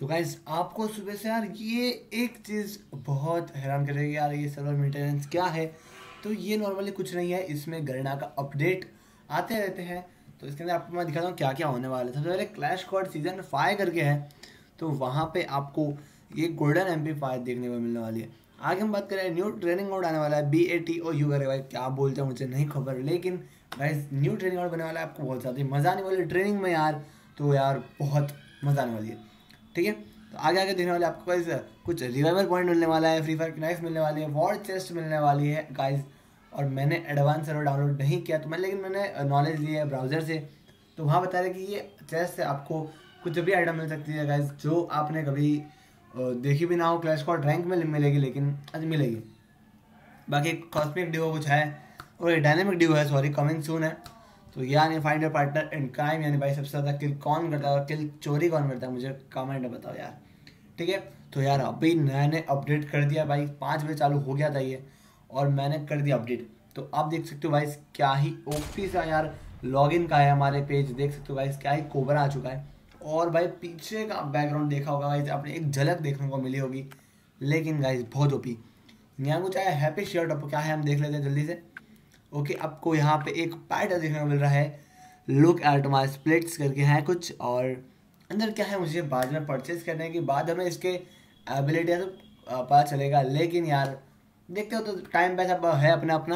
तो गाइज आपको सुबह से यार ये एक चीज़ बहुत हैरान करेगी यार, ये सर्वर मेंटेनेंस क्या है। तो ये नॉर्मली कुछ नहीं है, इसमें गरीना का अपडेट आते रहते हैं। तो इसके अंदर आपको मैं दिखाता हूँ क्या क्या होने वाला है। सबसे पहले क्लैश स्क्वाड सीजन 5 करके है, तो वहाँ पे आपको ये गोल्डन MP5 देखने को मिलने वाली है। आगे हम बात करें, न्यू ट्रेनिंग मोड आने वाला है BATOU करे भाई, क्या बोलते हैं मुझे नहीं खबर, लेकिन गाइस न्यू ट्रेनिंग मोड बनने वाला है। आपको बहुत ज़्यादा मज़ा आने वाली है ट्रेनिंग में यार, तो यार बहुत मज़ा आने वाली है। ठीक है, तो आगे आगे देखने वाले आपको गाइस कुछ रिवाइवल पॉइंट मिलने वाला है, फ्री फायर की नाइफ मिलने वाली है, वॉर चेस्ट मिलने वाली है गाइस। और मैंने एडवांस सर्वर डाउनलोड नहीं किया तो लेकिन मैंने नॉलेज लिया है ब्राउज़र से, तो वहाँ बता रहे कि ये चेस्ट से आपको कुछ भी आइटम मिल सकती है गाइस, जो आपने कभी देखी भी ना हो। क्लैश स्क्वाड रैंक में मिलेगी, लेकिन आज मिलेगी। बाकी कॉस्मिक ड्यूओ कुछ है और डायनेमिक ड्यूओ है, सॉरी, कमिंग सून है। तो यानी find your partner in crime, यानी भाई सबसे ज़्यादा किल कौन करता है और किल चोरी कौन करता है, मुझे कमेंट में बताओ यार। ठीक है, तो यार अभी मैंने अपडेट कर दिया भाई, 5 बजे चालू हो गया था ये, और मैंने कर दिया अपडेट। तो आप देख सकते हो भाई क्या ही ओपी सा यार लॉगिन का है हमारे पेज, देख सकते हो भाई क्या ही कोबरा आ चुका है। और भाई पीछे का बैकग्राउंड देखा होगा भाई, आपने एक झलक देखने को मिली होगी, लेकिन गाइस बहुत ओपी। यहाँ कुछ है हैप्पी शर्ट, अब क्या है हम देख लेते हैं जल्दी से। ओके, आपको यहाँ पे एक पैटर्न देखने को मिल रहा है, लुक एट माई स्प्लिट्स करके है कुछ, और अंदर क्या है मुझे बाद में परचेज करने के बाद हमें इसके एबिलिटी तो पता चलेगा, लेकिन यार देखते हो तो टाइम पैसा है अपना अपना।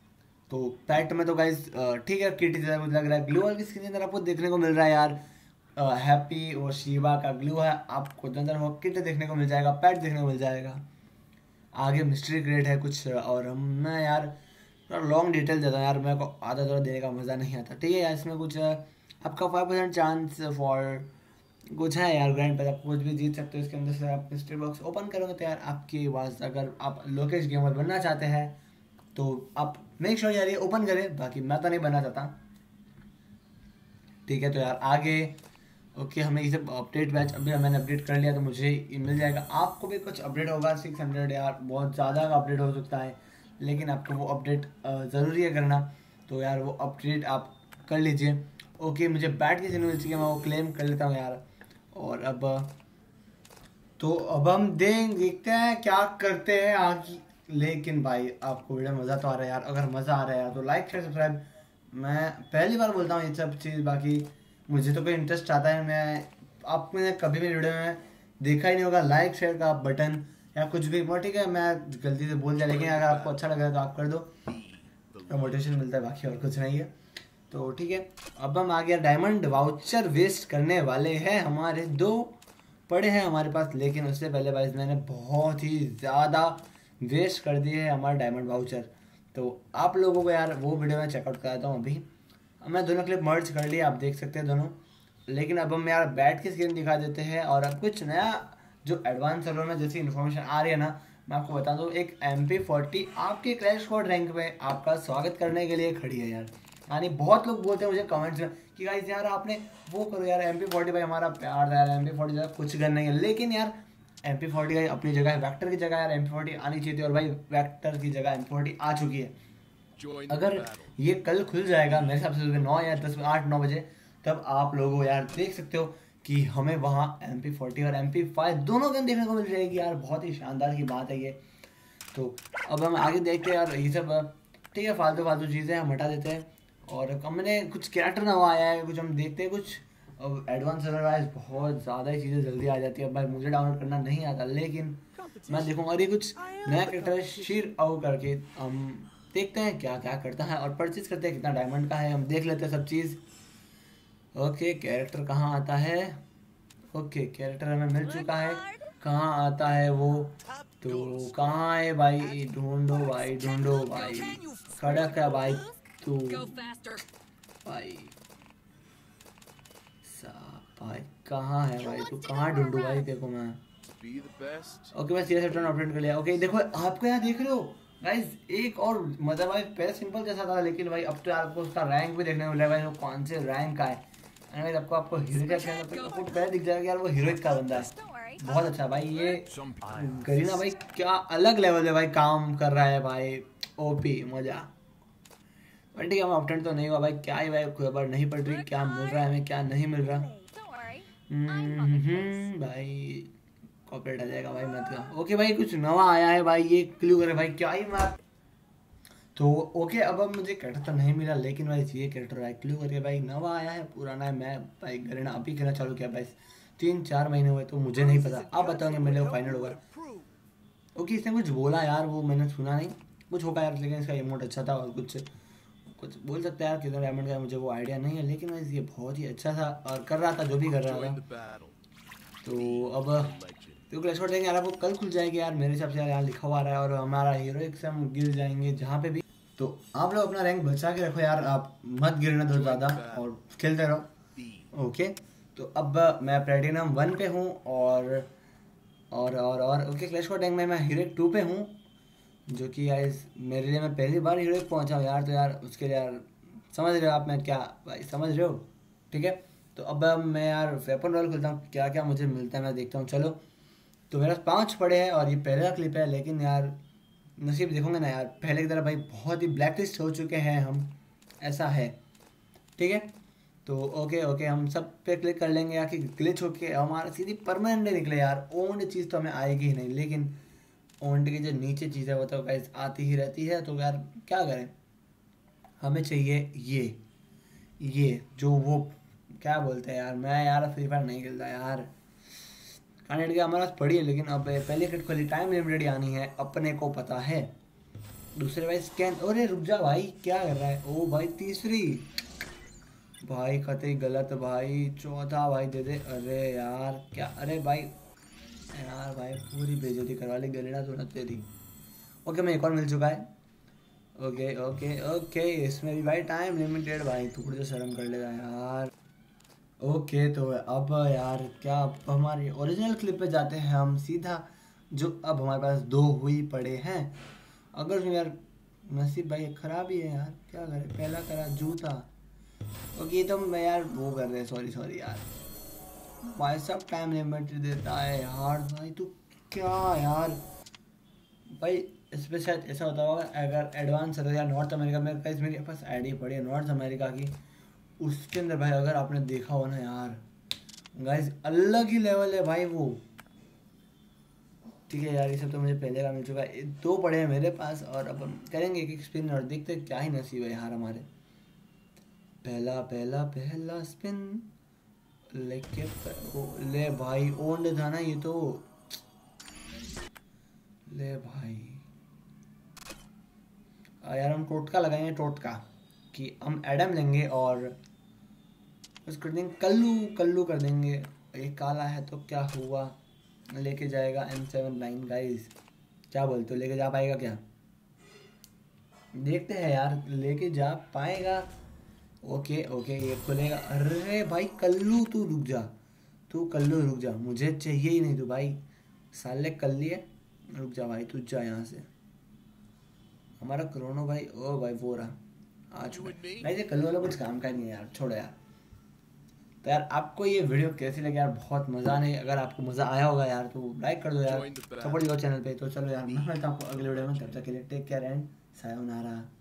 तो पैट में तो गाइस ठीक है, किट जैसा कुछ लग रहा है। ग्लू वाल की स्किन के अंदर आपको देखने को मिल रहा है यार, हैप्पी और शिवा का ग्लू है, आपको अंदर वो किट देखने को मिल जाएगा, पैट देखने को मिल जाएगा। आगे मिस्ट्री क्रिएट है कुछ, और मैं यार लॉन्ग डिटेल देता हूँ यार, मेरे को आधा थोड़ा देने का मज़ा नहीं आता। ठीक है यार, इसमें कुछ आपका 5% चांस फॉर कुछ है यार, ग्रैंड पैसा, आप कुछ भी जीत सकते हो इसके अंदर से। आप मिस्ट्री बॉक्स ओपन करोगे तो यार आपकी आवाज़, अगर आप लोकेश गेमर बनना चाहते हैं तो आप मेक श्योर यार ये ओपन करें, बाकी मैं तो नहीं बनना चाहता। ठीक है, तो यार आगे ओके, हमें ये सब अपडेट बैच अभी मैंने अपडेट कर लिया, तो मुझे ये मिल जाएगा। आपको भी कुछ अपडेट होगा 600 यार, बहुत ज़्यादा का अपडेट हो सकता है, लेकिन आपको वो अपडेट ज़रूरी है करना, तो यार वो अपडेट आप कर लीजिए। ओके, मुझे बैट की जरूरत चाहिए, मैं वो क्लेम कर लेता हूँ यार। और अब तो अब हम देखते हैं क्या करते हैं आगे। लेकिन भाई आपको वीडियो मज़ा तो आ रहा है यार, अगर मज़ा आ रहा है यार तो लाइक शेयर सब्सक्राइब, मैं पहली बार बोलता हूँ ये सब चीज़, बाकी मुझे तो कोई इंटरेस्ट आता है, मैं आपने कभी भी वीडियो में देखा ही नहीं होगा लाइक शेयर का बटन या कुछ भी। वो ठीक है, मैं गलती से बोल दिया, लेकिन अगर आपको अच्छा लग रहा है तो आप कर दो, तो मोटिवेशन मिलता है, बाकी और कुछ नहीं है। तो ठीक है, अब हम आ गया डायमंड वाउचर वेस्ट करने वाले हैं, हमारे 2 पड़े हैं हमारे पास, लेकिन उससे पहले भाई मैंने बहुत ही ज़्यादा वेस्ट कर दिए हैं हमारे डायमंड वाउचर। तो आप लोगों को यार वो वीडियो में चेकआउट कराता हूँ अभी, मैं दोनों क्लिप मर्ज कर लिया, आप देख सकते हैं दोनों। लेकिन अब हम यार बैट की स्क्रीन दिखा देते हैं, और अब कुछ नया जो एडवांस सर्वर में जैसी इन्फॉर्मेशन आ रही है ना, मैं आपको बता दूँ, एक MP40 आपके क्रैश स्क्वाड रैंक में आपका स्वागत करने के लिए खड़ी है यार। यानी बहुत लोग बोलते हैं मुझे कमेंट्स में कि गाइस यार आपने वो करो यार, MP40 भाई हमारा प्यार था यार, MP40 जगह कुछ गन नहीं है, लेकिन यार MP40 का अपनी जगह है, वैक्टर की जगह यार MP40 आनी चाहिए थी, और भाई वैक्टर की जगह MP40 आ चुकी है। अगर ये कल खुल जाएगा मेरे हिसाब से सुबह 9 या 10 8-9 बजे, तब आप लोगों यार देख सकते हो कि हमें वहाँ MP40 और MP5 दोनों गन देखने को मिल जाएगी यार, बहुत ही शानदार की बात है ये। तो अब हम आगे देखते हैं यार, ये सब ठीक है फालतू फालतू चीज़ें हम हटा देते हैं, और हमने कुछ कैरेक्टर नवा आया है, कुछ हम देखते हैं, कुछ एडवांस सर्वर बहुत ज़्यादा ही चीज़ें जल्दी आ जाती है। भाई मुझे डाउनलोड करना नहीं आता, लेकिन मैं देखूँगा। और ये कुछ नया कैरेक्टर है शीर आओ करके, हम देखते हैं क्या क्या करता है और परचेज करते हैं, कितना डायमंड का है हम देख लेते हैं सब चीज़। ओके, कैरेक्टर कहाँ आता है, ओके कैरेक्टर हमें मिल चुका है, कहाँ आता है वो, तो कहाँ है भाई, ढूंढो भाई ढूंढो भाई, कड़क है भाई तू भाई, भाई कहाँ है भाई तू, कहाँ ढूंढू भाई देखो मैं। ओके बस ये सेक्टर अपडेट कर लिया। ओके देखो आपको यहाँ देख रहे हो गाइस, एक और मतलब भाई पहले सिंपल जैसा था, लेकिन भाई अब तो यार आपको उसका रैंक भी देखने को मिल रहा है, वो कौन से रैंक का है। आपको हीरो का आपको पहले दिख जाएगा यार, वो हीरोइक का बंदा है, बहुत अच्छा भाई। ये गरीना भाई क्या अलग लेवल है भाई, काम कर रहा है भाई, ओपी मजा। बट ठीक है, हम अपडेट तो नहीं हुआ भाई, क्या ही भाई खबर नहीं पड़ रही, क्या मिल रहा है हमें क्या नहीं मिल रहा। भाई कॉपीराइट आ जाएगा भाई, मत का। ओके भाई, कुछ नवा आया है भाई, ये क्लू करे भाई, क्या ही बात। तो ओके, अब मुझे कैरेक्टर तो नहीं मिला, लेकिन भाई ये कैरेक्टर भाई क्लू करके भाई नवा आया है, पुराना है। मैं भाई गरीना अभी खेलना चालू किया भाई, 3-4 महीने हुए, तो मुझे नहीं पता, आप बताओगे मेरे को फाइनल होगा। ओके, इसने कुछ बोला यार, वो मैंने सुना नहीं, कुछ होगा यार, लेकिन इसका इमोट अच्छा था, और कुछ कुछ बोल सकते हैं यार कितना डायमंड का, मुझे वो आइडिया नहीं है, लेकिन भाई ये बहुत ही अच्छा था और कर रहा था जो भी कर रहा था। तो अब तो क्लैश वर्ड देंगे यार, आपको कल खुल जाएगी यार मेरे हिसाब से यार, यहाँ लिखा हुआ आ रहा है, और हमारा हीरो एक से हम गिर जाएंगे जहाँ पे भी। तो आप लोग अपना रैंक बचा के रखो यार, आप मत गिरना दो ज़्यादा, और खेलते रहो। ओके, तो अब मैं प्लेटिनम 1 पे हूँ, और ओके, क्लैश वर्ड में मैं हीरो 2 पे हूँ, जो कि यार मेरे लिए मैं पहली बार हीरो पहुँचा हूँ यार, तो यार उसके लिए यार समझ रहे हो आप, मैं क्या भाई समझ रहे हो, ठीक है। तो अब मैं यार वेपन रोल खोलता हूँ, क्या क्या मुझे मिलता है मैं देखता हूँ, चलो। तो मेरे पास 5 पड़े हैं, और ये पहला क्लिप है, लेकिन यार नसीब देखोगे ना यार, पहले की तरह भाई बहुत ही ब्लैक लिस्ट हो चुके हैं हम, ऐसा है, ठीक है। तो ओके ओके, हम सब पे क्लिक कर लेंगे यार, कि ग्लिच होके हमारा सीधी परमानेंट निकले यार। ओन्ड चीज़ तो हमें आएगी ही नहीं, लेकिन ओन्ड की जो नीचे चीज़ है वो तो गाइस आती ही रहती है, तो यार क्या करें, हमें चाहिए ये जो वो क्या बोलते हैं यार, मैं यार फ्री फायर नहीं खेलता यार, कनेक्ट के हमारे पास पड़ी है, लेकिन अब पहले किट खोली, टाइम लिमिटेड आनी है, अपने को पता है। दूसरे भाई स्कैन, अरे रुक जा भाई, क्या कर रहा है, ओ भाई तीसरी, भाई कतई गलत भाई, चौथा भाई दे दे, अरे यार क्या, अरे भाई यार भाई पूरी बेइज्जती करवा ली गलेना तूने तेरी। ओके, मैं एक और मिल चुका है, ओके ओके ओके, इसमें भी भाई टाइम लिमिटेड भाई, तू तो शर्म कर लेगा यार। ओके, तो अब यार क्या, अब हमारी ओरिजिनल क्लिप पे जाते हैं हम सीधा, जो अब हमारे पास 2 हुई पड़े हैं। अगर यार नसीब भाई खराब ही है यार, क्या करें, पहला करा जूता। ओके, तो मैं यार वो कर रहे हैं, सॉरी सॉरी यार भाई, सब टाइम लिमिट देता है यार भाई, तू क्या यार भाई। इस पे शायद ऐसा होता होगा, अगर एडवांस है या नॉर्थ अमेरिका में, कहीं मेरे पास आईडी पड़ी है नॉर्थ अमेरिका की, उसके अंदर भाई अगर आपने देखा हो ना यार गाइस, अलग ही लेवल है भाई वो, ठीक है यार। ये सब तो मुझे पहले का मिल चुका है, 2 पड़े हैं मेरे पास, और अब हम करेंगे एक स्पिन, और देखते हैं क्या ही नसीब है यार हमारे। पहला पहला पहला स्पिन लेके ले भाई, ओंड था ना ये तो, ले भाई यार हम टोटका लगाएंगे, टोटका कि हम एडम लेंगे, और उसको कर देंगे कल्लू, कल्लू कर देंगे। ये काला है तो क्या हुआ, लेके जाएगा M79 गाइस, क्या बोलते हो, लेके जा पाएगा क्या, देखते हैं यार, लेके जा पाएगा। ओके ओके, ये खुलेगा, अरे भाई कल्लू तू रुक जा, तू कल्लू रुक जा, मुझे चाहिए ही नहीं तू भाई, साले कल्ली है, रुक जा भाई, तू जा यहाँ से। हमारा क्रोनो भाई, ओ भाई वो रहा आ चुका है भाई, ये कल्लू वाला कुछ काम का नहीं है यार, छोड़ो यार। तो यार आपको ये वीडियो कैसी लगी यार, बहुत मज़ा नहीं, अगर आपको मज़ा आया होगा यार तो लाइक कर दो यार, सपोर्ट करो चैनल पे। तो चलो यार, मैं मिलता हूँ आपको अगले वीडियो में, तब तक के लिए टेक केयर एंड सायोनारा।